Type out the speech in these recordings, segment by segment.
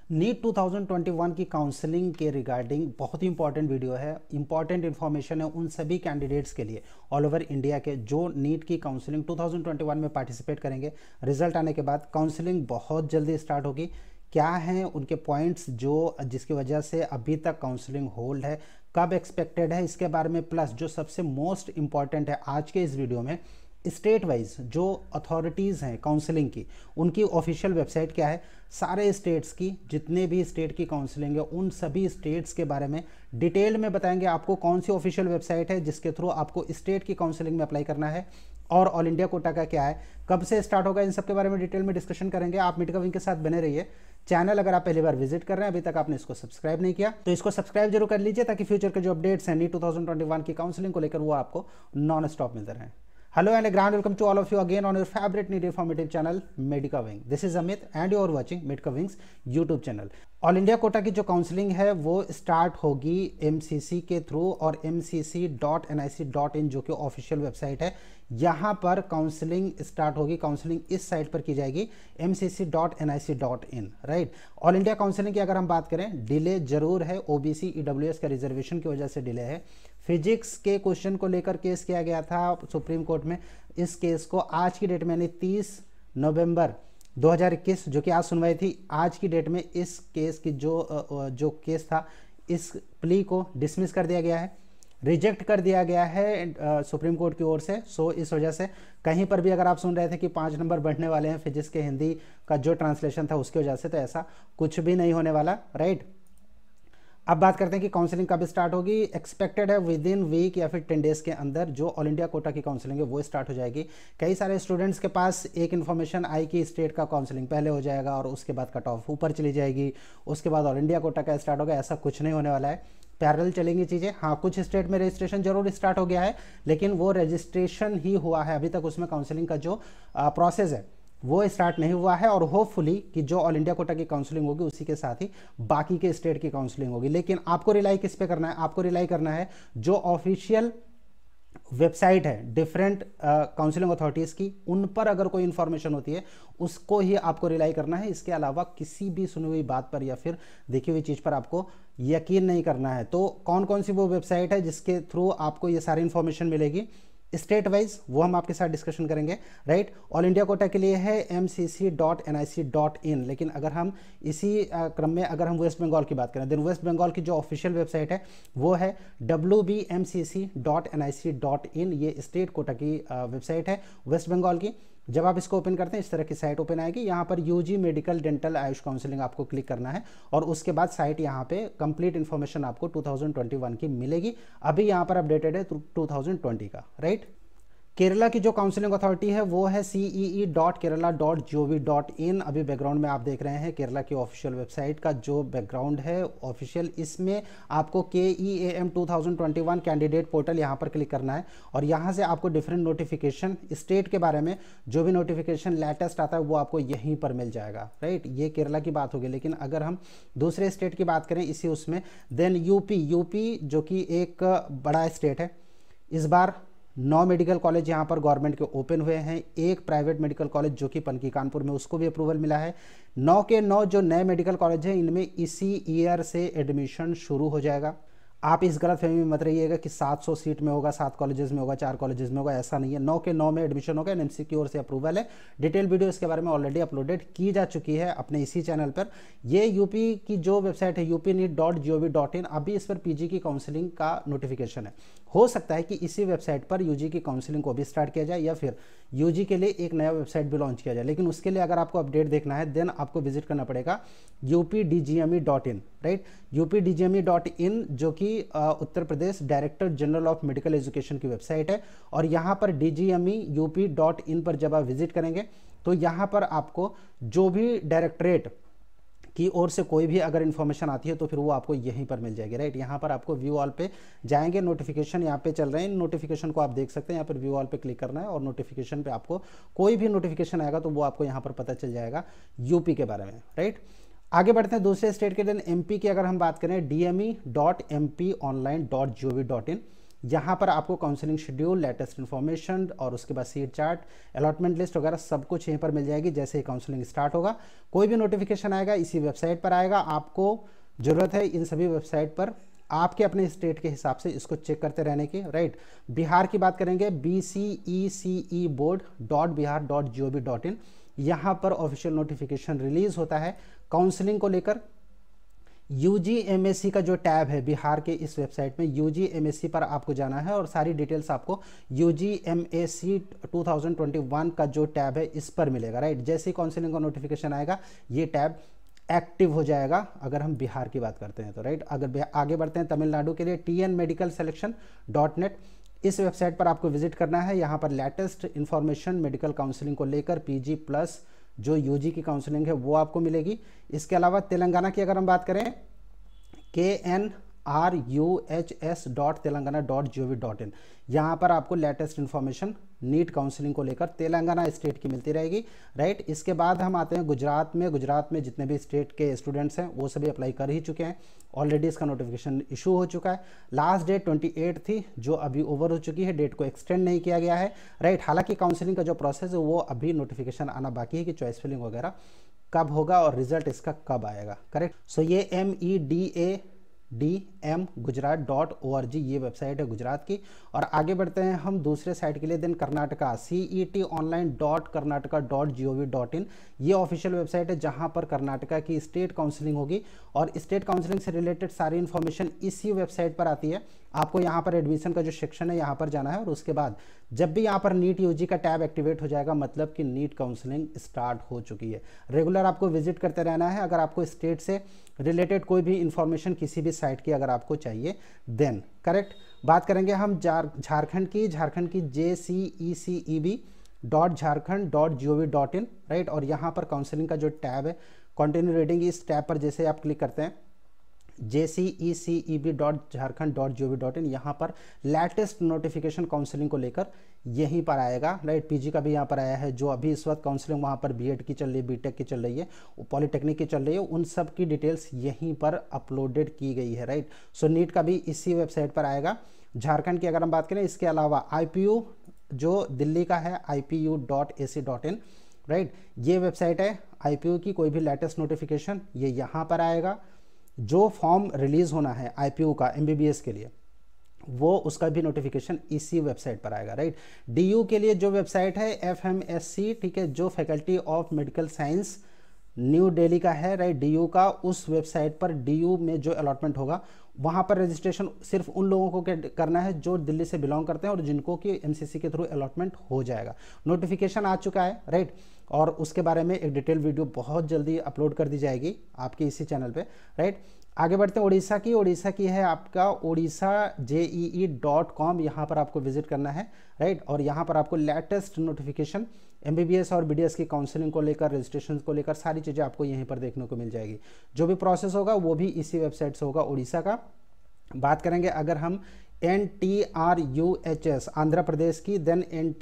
NEET 2021 की counselling के regarding बहुत ही इंपॉर्टेंट वीडियो है। इंपॉर्टेंट इन्फॉर्मेशन है उन सभी कैंडिडेट्स के लिए ऑल ओवर इंडिया के जो नीट की काउंसलिंग 2021 में पार्टिसिपेट करेंगे। रिजल्ट आने के बाद काउंसलिंग बहुत जल्दी स्टार्ट होगी। क्या हैं उनके पॉइंट्स जो जिसकी वजह से अभी तक काउंसलिंग होल्ड है, कब एक्सपेक्टेड है, इसके बारे में, प्लस जो सबसे मोस्ट इंपॉर्टेंट है आज के इस वीडियो में, स्टेट वाइज जो अथॉरिटीज़ हैं काउंसलिंग की, उनकी ऑफिशियल वेबसाइट क्या है, सारे स्टेट्स की जितने भी स्टेट की काउंसलिंग है उन सभी स्टेट्स के बारे में डिटेल में बताएंगे आपको कौन सी ऑफिशियल वेबसाइट है जिसके थ्रू आपको स्टेट की काउंसलिंग में अप्लाई करना है, और ऑल इंडिया कोटा का क्या है, कब से स्टार्ट होगा, इन सब के बारे में डिटेल में डिस्कशन करेंगे। आप नीट कविंग के साथ बने रहिए। चैनल अगर आप पहली बार विजिट कर रहे हैं, अभी तक आपने इसको सब्सक्राइब नहीं किया तो इसको सब्सक्राइब जरूर कर लीजिए ताकि फ्यूचर के जो अपडेट्स हैं नीट 2021 की काउंसलिंग को लेकर वो आपको नॉन स्टॉप मिलते रहें। Hello and a grand welcome to all of you again on your favorite NEET informative channel NEET Counselling. This is Amit and you are watching NEET Counselling's YouTube channel. All India quota की जो counselling है वो start होगी MCC के through और mcc.nic.in जो कि official website है। यहाँ पर काउंसलिंग स्टार्ट होगी। काउंसलिंग इस साइट पर की जाएगी mcc.nic.in, right. All India counselling की अगर हम बात करें, डिले जरूर है, OBC EWS का रिजर्वेशन की वजह से डिले है। फिजिक्स के क्वेश्चन को लेकर केस किया गया था सुप्रीम कोर्ट में। इस केस को आज की डेट में यानी 30 नवंबर 2021 जो कि आज सुनवाई थी, आज की डेट में इस केस की जो केस था, इस प्ली को डिसमिस कर दिया गया है, रिजेक्ट कर दिया गया है सुप्रीम कोर्ट की ओर से। सो इस वजह से कहीं पर भी अगर आप सुन रहे थे कि 5 नंबर बढ़ने वाले हैं फिजिक्स के हिंदी का जो ट्रांसलेशन था उसकी वजह से, तो ऐसा कुछ भी नहीं होने वाला, राइट। अब बात करते हैं कि काउंसलिंग कब स्टार्ट होगी। एक्सपेक्टेड है विद इन वीक या फिर 10 डेज के अंदर जो ऑल इंडिया कोटा की काउंसलिंग है वो स्टार्ट हो जाएगी। कई सारे स्टूडेंट्स के पास एक इन्फॉर्मेशन आई कि स्टेट का काउंसलिंग पहले हो जाएगा और उसके बाद कट ऑफ ऊपर चली जाएगी, उसके बाद ऑल इंडिया कोटा का स्टार्ट होगा। ऐसा कुछ नहीं होने वाला है, पैरेलल चलेंगी चीज़ें। हाँ, कुछ स्टेट में रजिस्ट्रेशन जरूर स्टार्ट हो गया है, लेकिन वो रजिस्ट्रेशन ही हुआ है, अभी तक उसमें काउंसलिंग का जो प्रोसेस है वो स्टार्ट नहीं हुआ है। और होपफुली कि जो ऑल इंडिया कोटा की काउंसलिंग होगी उसी के साथ ही बाकी के स्टेट की काउंसलिंग होगी। लेकिन आपको रिलाई किस पे करना है? आपको रिलाई करना है जो ऑफिशियल वेबसाइट है डिफरेंट काउंसलिंग अथॉरिटीज़ की, उन पर अगर कोई इंफॉर्मेशन होती है उसको ही आपको रिलाई करना है। इसके अलावा किसी भी सुनी हुई बात पर या फिर देखी हुई चीज़ पर आपको यकीन नहीं करना है। तो कौन कौन सी वो वेबसाइट है जिसके थ्रू आपको ये सारी इंफॉर्मेशन मिलेगी स्टेट वाइज, वो हम आपके साथ डिस्कशन करेंगे, राइट। ऑल इंडिया कोटा के लिए है mcc.nic.in, लेकिन अगर हम इसी क्रम में अगर हम वेस्ट बंगाल की बात करें, देन वेस्ट बंगाल की जो ऑफिशियल वेबसाइट है वो है wbmcc.nic.in। ये स्टेट कोटा की वेबसाइट है वेस्ट बंगाल की। जब आप इसको ओपन करते हैं इस तरह की साइट ओपन आएगी। यहाँ पर UG medical dental AYUSH counselling आपको क्लिक करना है और उसके बाद साइट यहाँ पे कंप्लीट इन्फॉर्मेशन आपको 2021 की मिलेगी। अभी यहाँ पर अपडेटेड है 2020 का, राइट। केरला की जो काउंसलिंग अथॉरिटी है वो है cee.kerala.gov.in। अभी बैकग्राउंड में आप देख रहे हैं केरला की ऑफिशियल वेबसाइट का जो बैकग्राउंड है ऑफिशियल, इसमें आपको KEAM 2021 कैंडिडेट पोर्टल यहाँ पर क्लिक करना है और यहाँ से आपको डिफरेंट नोटिफिकेशन स्टेट के बारे में जो भी नोटिफिकेशन लेटेस्ट आता है वो आपको यहीं पर मिल जाएगा, राइट। ये केरला की बात होगी। लेकिन अगर हम दूसरे स्टेट की बात करें इसी उसमें, देन यूपी जो कि एक बड़ा स्टेट है, इस बार 9 मेडिकल कॉलेज यहाँ पर गवर्नमेंट के ओपन हुए हैं। एक प्राइवेट मेडिकल कॉलेज जो कि पनकी कानपुर में, उसको भी अप्रूवल मिला है। 9 के 9 जो नए मेडिकल कॉलेज हैं इनमें इसी ईयर से एडमिशन शुरू हो जाएगा। आप इस गलत फहमी में मत रहिएगा कि 700 सीट में होगा, 7 कॉलेजेस में होगा, 4 कॉलेजेस में होगा, ऐसा नहीं है। 9 के 9 में एडमिशन होगा। एनएमसी की ओर से अप्रूवल है। डिटेल वीडियो इसके बारे में ऑलरेडी अपलोडेड की जा चुकी है अपने इसी चैनल पर। ये यूपी की जो वेबसाइट है upneet.gov.in, अभी इस पर पीजी की काउंसलिंग का नोटिफिकेशन है। हो सकता है कि इसी वेबसाइट पर यूजी की काउंसलिंग को भी स्टार्ट किया जाए या फिर यूजी के लिए एक नया वेबसाइट भी लॉन्च किया जाए। लेकिन उसके लिए अगर आपको अपडेट देखना है देन आपको विजिट करना पड़ेगा updgme.in, राइट। updgme.in जो कि Uttar Pradesh director general of medical education की वेबसाइट है। और यहाँ पर dgme.up.in पर जब आप विजिट करेंगे तो यहाँ पर आपको जो भी डायरेक्टरेट की ओर से कोई भी अगर इन्फॉर्मेशन आती है तो फिर वो आपको यहीं पर मिल जाएगी, राइट। यहाँ पर आपको व्यू ऑल पे जाएंगे, नोटिफिकेशन यहाँ पे चल रहे हैं, नोटिफिकेशन को आप देख सकते हैं। यहाँ पर व्यू ऑल पे क्लिक करना है और नोटिफिकेशन पे आपको कोई भी नोटिफिकेशन आएगा तो वो आपको यहाँ पर पता चल जाएगा यूपी के बारे में, राइट। आगे बढ़ते हैं दूसरे स्टेट के। दिन एमपी की अगर हम बात करें dme.mponline.gov.in, यहाँ पर आपको काउंसलिंग शेड्यूल, लेटेस्ट इन्फॉर्मेशन और उसके बाद सीट चार्ट, अलॉटमेंट लिस्ट वगैरह सब कुछ यहीं पर मिल जाएगी। जैसे ही काउंसलिंग स्टार्ट होगा कोई भी नोटिफिकेशन आएगा इसी वेबसाइट पर आएगा। आपको ज़रूरत है इन सभी वेबसाइट पर आपके अपने स्टेट के हिसाब से इसको चेक करते रहने की, राइट। बिहार की बात करेंगे bceceboard.bihar.gov.in, यहाँ पर ऑफिशियल नोटिफिकेशन रिलीज होता है काउंसलिंग को लेकर। UG/MSc का जो टैब है बिहार के इस वेबसाइट में, UG/MSc पर आपको जाना है और सारी डिटेल्स आपको UG/MSc 2021 का जो टैब है इस पर मिलेगा, राइट। जैसे ही काउंसलिंग का नोटिफिकेशन आएगा ये टैब एक्टिव हो जाएगा अगर हम बिहार की बात करते हैं तो, राइट। अगर आगे बढ़ते हैं तमिलनाडु के लिए, tnmedicalselection.net, इस वेबसाइट पर आपको विजिट करना है। यहाँ पर लेटेस्ट इन्फॉर्मेशन मेडिकल काउंसलिंग को लेकर PG प्लस जो UG की काउंसलिंग है वो आपको मिलेगी। इसके अलावा तेलंगाना की अगर हम बात करें, knruhs.telangana.gov.in, यहाँ पर आपको लेटेस्ट इन्फॉर्मेशन नीट काउंसलिंग को लेकर तेलंगाना स्टेट की मिलती रहेगी, राइट। इसके बाद हम आते हैं गुजरात में जितने भी स्टेट के स्टूडेंट्स हैं वो सभी अप्लाई कर ही चुके हैं ऑलरेडी। इसका नोटिफिकेशन इशू हो चुका है। लास्ट डेट 28 थी जो अभी ओवर हो चुकी है, डेट को एक्सटेंड नहीं किया गया है, राइट। हालांकि काउंसलिंग का जो प्रोसेस है वो अभी नोटिफिकेशन आना बाकी है कि चॉइस फिलिंग वगैरह कब होगा और रिजल्ट इसका कब आएगा, करेक्ट। सो ये medadm.gujarat.org ये वेबसाइट है गुजरात की। और आगे बढ़ते हैं हम दूसरे साइट के लिए, देन कर्नाटका, cetonline.karnataka.gov.in, ये ऑफिशियल वेबसाइट है जहां पर कर्नाटका की स्टेट काउंसलिंग होगी और स्टेट काउंसलिंग से रिलेटेड सारी इन्फॉर्मेशन इसी वेबसाइट पर आती है। आपको यहाँ पर एडमिशन का जो सेक्शन है यहाँ पर जाना है और उसके बाद जब भी यहाँ पर नीट UG का टैब एक्टिवेट हो जाएगा मतलब कि नीट काउंसलिंग स्टार्ट हो चुकी है। रेगुलर आपको विजिट करते रहना है। अगर आपको स्टेट से रिलेटेड कोई भी इंफॉर्मेशन किसी भी साइट की अगर आपको चाहिए देन, करेक्ट। बात करेंगे हम झारखंड की jceceb.jharkhand.gov.in, राइट। और यहाँ पर काउंसलिंग का जो टैब है कंटिन्यू रीडिंग, इस टैब पर जैसे आप क्लिक करते हैं jceceb.jharkhand.gov.in, यहाँ पर लेटेस्ट नोटिफिकेशन काउंसलिंग को लेकर यहीं पर आएगा, राइट। PG का भी यहाँ पर आया है, जो अभी इस वक्त काउंसलिंग वहाँ पर BEd की चल रही है, BTech की चल रही है, पॉलिटेक्निक की चल रही है, उन सब की डिटेल्स यहीं पर अपलोडेड की गई है, राइट। सो नीट का भी इसी वेबसाइट पर आएगा। झारखंड की अगर हम बात करें, इसके अलावा IPU जो दिल्ली का है ipu.ac.in, राइट, ये वेबसाइट है IPU की। कोई भी लेटेस्ट नोटिफिकेशन ये यहाँ पर आएगा। जो फॉर्म रिलीज होना है IPU का MBBS के लिए वो उसका भी नोटिफिकेशन इसी वेबसाइट पर आएगा, राइट। DU के लिए जो वेबसाइट है FMSC, ठीक है, जो faculty of medical science new Delhi का है, राइट, DU का, उस वेबसाइट पर DU में जो अलॉटमेंट होगा वहाँ पर रजिस्ट्रेशन सिर्फ उन लोगों को करना है जो दिल्ली से बिलोंग करते हैं और जिनको कि MCC के थ्रू अलॉटमेंट हो जाएगा। नोटिफिकेशन आ चुका है, राइट, और उसके बारे में एक डिटेल वीडियो बहुत जल्दी अपलोड कर दी जाएगी आपके इसी चैनल पे, राइट। आगे बढ़ते हैं उड़ीसा की है आपका odisha.jee.com, यहाँ पर आपको विजिट करना है, राइट। और यहाँ पर आपको लेटेस्ट नोटिफिकेशन MBBS और BDS की काउंसलिंग को लेकर, रजिस्ट्रेशन को लेकर सारी चीज़ें आपको यहीं पर देखने को मिल जाएगी। जो भी प्रोसेस होगा वो भी इसी वेबसाइट से होगा उड़ीसा का। बात करेंगे अगर हम NTRUHS आंध्र प्रदेश की, देन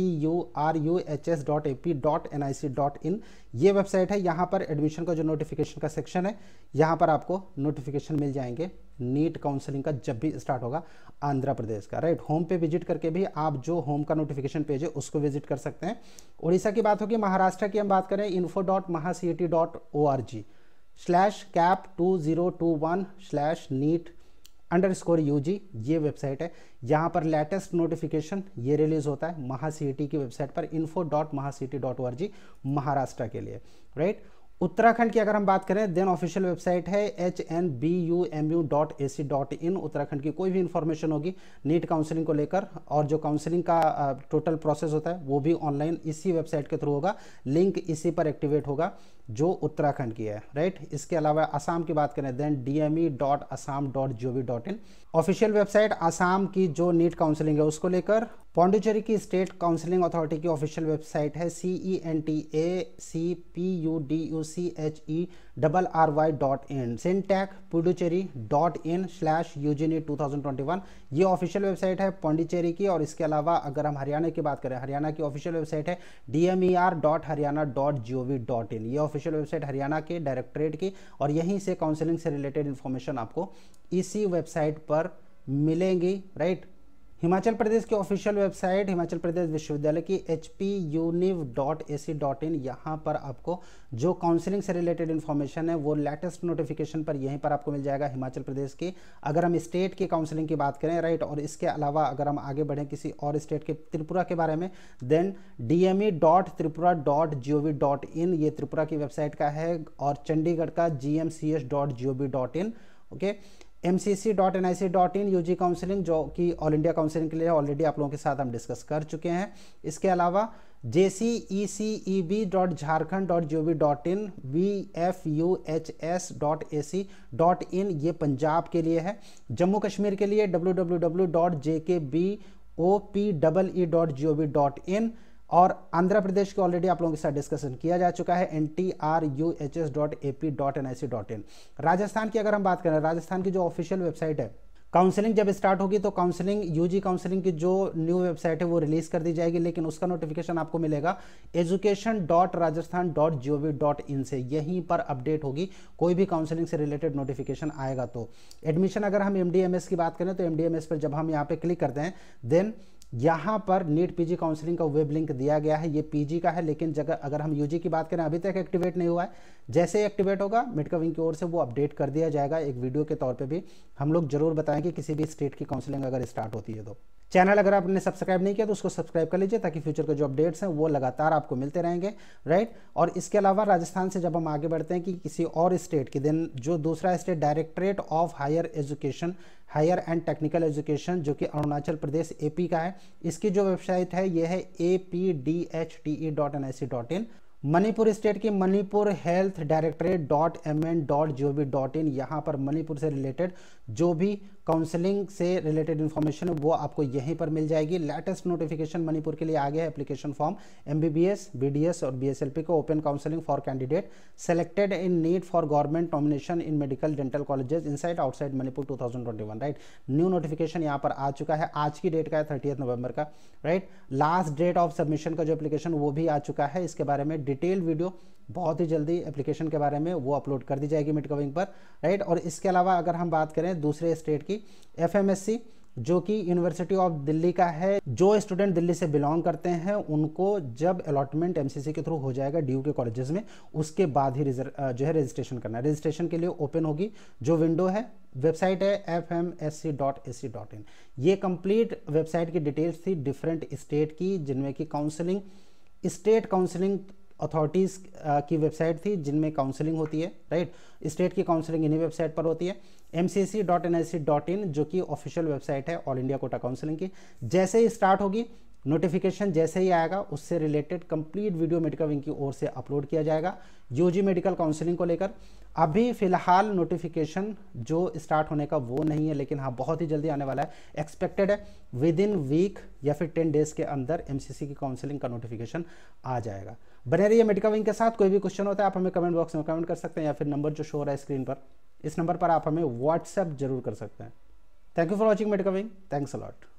NTURUHS.AP.nic.in, ये वेबसाइट है। यहाँ पर एडमिशन का जो नोटिफिकेशन का सेक्शन है यहाँ पर आपको नोटिफिकेशन मिल जाएंगे नीट काउंसलिंग का जब भी स्टार्ट होगा आंध्र प्रदेश का, राइट। होम पे विजिट करके भी आप जो होम का नोटिफिकेशन पेज है उसको विजिट कर सकते हैं। उड़ीसा की बात होगी। महाराष्ट्र की हम बात करें, info.mahacet.org/cap2021/NEET_UG, ये वेबसाइट है। यहाँ पर लेटेस्ट नोटिफिकेशन ये रिलीज होता है महासीईटी की वेबसाइट पर, info.mahacet.org महाराष्ट्र के लिए, राइट। उत्तराखंड की अगर हम बात करें, देन ऑफिशियल वेबसाइट है hnbumu.ac.in। उत्तराखंड की कोई भी इंफॉर्मेशन होगी नीट काउंसलिंग को लेकर और जो काउंसलिंग का टोटल प्रोसेस होता है वो भी ऑनलाइन इसी वेबसाइट के थ्रू होगा, लिंक इसी पर एक्टिवेट होगा जो उत्तराखंड की है, राइट। इसके अलावा असम की बात करें, then dme.assam.gov.in, official website Assam की जो नीट काउंसलिंग है उसको लेकर। पौंडीचेरी की स्टेट काउंसलिंग अथॉरिटी की ऑफिशियल वेबसाइट है CENTACPUDUCHERRY.in, centacpuducherry.in/UGNEET2021, ये ऑफिशियल वेबसाइट है पौंडीचेरी की। और इसके अलावा अगर हम हरियाणा की बात करें, हरियाणा की ऑफिशियल वेबसाइट है DMER.haryana.gov.in, ये ऑफिशियल वेबसाइट हरियाणा के डायरेक्टरेट की, और यहीं से काउंसलिंग से रिलेटेड इन्फॉर्मेशन आपको इसी वेबसाइट पर मिलेंगी, राइट। हिमाचल प्रदेश की ऑफिशियल वेबसाइट हिमाचल प्रदेश विश्वविद्यालय की hpuniv.ac.in, यहाँ पर आपको जो काउंसलिंग से रिलेटेड इन्फॉर्मेशन है वो लेटेस्ट नोटिफिकेशन पर यहीं पर आपको मिल जाएगा हिमाचल प्रदेश की। अगर हम स्टेट की काउंसलिंग की बात करें, राइट, और इसके अलावा अगर हम आगे बढ़ें किसी और स्टेट के, त्रिपुरा के बारे में, देन dme.tripura.gov.in ये त्रिपुरा की वेबसाइट का है, और चंडीगढ़ का gmch.gov.in, okay. mcc.nic.in UG counselling जो कि ऑल इंडिया काउंसलिंग के लिए ऑलरेडी आप लोगों के साथ हम डिस्कस कर चुके हैं। इसके अलावा jceceb.jharkhand.gov.in, vfuhs.ac.in ये पंजाब के लिए है। जम्मू कश्मीर के लिए www.jkbopee.gov.in, और आंध्र प्रदेश के ऑलरेडी आप लोगों के साथ डिस्कशन किया जा चुका है, ntruhs.ap.nic.in। राजस्थान की अगर हम बात करें, राजस्थान की जो ऑफिशियल वेबसाइट है, काउंसलिंग जब स्टार्ट होगी तो काउंसलिंग यूजी काउंसलिंग की जो न्यू वेबसाइट है वो रिलीज कर दी जाएगी, लेकिन उसका नोटिफिकेशन आपको मिलेगा education.rajasthan.gov.in से, यहीं पर अपडेट होगी कोई भी काउंसलिंग से रिलेटेड नोटिफिकेशन आएगा तो। एडमिशन अगर हम MDMS की बात करें तो MDMS पर जब हम यहाँ पे क्लिक करते हैं, देन यहाँ पर नीट पीजी काउंसलिंग का वेब लिंक दिया गया है, ये पीजी का है, लेकिन जगह अगर हम यूजी की बात करें अभी तक एक्टिवेट नहीं हुआ है। जैसे ही एक्टिवेट होगा मिडकविंग की ओर से वो अपडेट कर दिया जाएगा, एक वीडियो के तौर पे भी हम लोग जरूर बताएंगे किसी भी स्टेट की काउंसलिंग अगर स्टार्ट होती है तो। चैनल अगर आपने सब्सक्राइब नहीं किया तो उसको सब्सक्राइब कर लीजिए ताकि फ्यूचर के जो अपडेट्स हैं वो लगातार आपको मिलते रहेंगे, राइट। और इसके अलावा राजस्थान से जब हम आगे बढ़ते हैं कि किसी और स्टेट की, देन जो दूसरा state directorate of higher education, higher and technical education, जो कि अरुणाचल प्रदेश AP का है, इसकी जो वेबसाइट है ये है apdhte.nic.in। मणिपुर स्टेट की मणिपुर हेल्थ डायरेक्टरेट .mn.gov.in, यहाँ पर मणिपुर से रिलेटेड जो भी काउंसलिंग से रिलेटेड इन्फॉर्मेशन है वो आपको यहीं पर मिल जाएगी। लेटेस्ट नोटिफिकेशन मणिपुर के लिए आ गया है, एप्लीकेशन फॉर्म MBBS, BDS और BSLP को open counselling for candidate selected in NEET for government nomination in medical dental colleges inside outside Manipur 2021, right. New notification यहाँ पर आ चुका है, आज की डेट का है 30 नवंबर का, right. Last date of submission का जो एप्लीकेशन वो भी आ चुका है, इसके बारे में डिटेल वीडियो बहुत ही जल्दी एप्लीकेशन के बारे में वो अपलोड कर दी जाएगी मिडकविंग पर, राइट। और इसके अलावा अगर हम बात करें दूसरे स्टेट की, FMSC जो कि यूनिवर्सिटी ऑफ दिल्ली का है, जो स्टूडेंट दिल्ली से बिलोंग करते हैं उनको जब अलॉटमेंट MCC के थ्रू हो जाएगा DU के कॉलेजेस में, उसके बाद ही जो है रजिस्ट्रेशन करना है। रजिस्ट्रेशन के लिए ओपन होगी जो विंडो है, वेबसाइट है fmsc.ac.in। ये कंप्लीट वेबसाइट की डिटेल्स थी डिफरेंट स्टेट की, जिनमें की काउंसलिंग, स्टेट काउंसलिंग अथॉरिटीज़ की वेबसाइट थी जिनमें काउंसलिंग होती है, राइट। स्टेट की काउंसलिंग इन्हीं वेबसाइट पर होती है। mcc.nic.in जो कि ऑफिशियल वेबसाइट है ऑल इंडिया कोटा काउंसलिंग की, जैसे ही स्टार्ट होगी नोटिफिकेशन जैसे ही आएगा उससे रिलेटेड कंप्लीट वीडियो मिडकविंग की ओर से अपलोड किया जाएगा यूजी मेडिकल काउंसलिंग को लेकर। अभी फिलहाल नोटिफिकेशन जो स्टार्ट होने का वो नहीं है, लेकिन हाँ बहुत ही जल्दी आने वाला है, एक्सपेक्टेड है विद इन वीक या फिर 10 डेज के अंदर MCC की काउंसलिंग का नोटिफिकेशन आ जाएगा। बने रहिए मिडकविंग के साथ। कोई भी क्वेश्चन होता है आप हमें कमेंट बॉक्स में कमेंट कर सकते हैं, या फिर नंबर जो शो हो रहा है स्क्रीन पर, इस नंबर पर आप हमें व्हाट्सएप जरूर कर सकते हैं। थैंक यू फॉर वॉचिंग मिडकविंग, थैंक्स अ लॉट।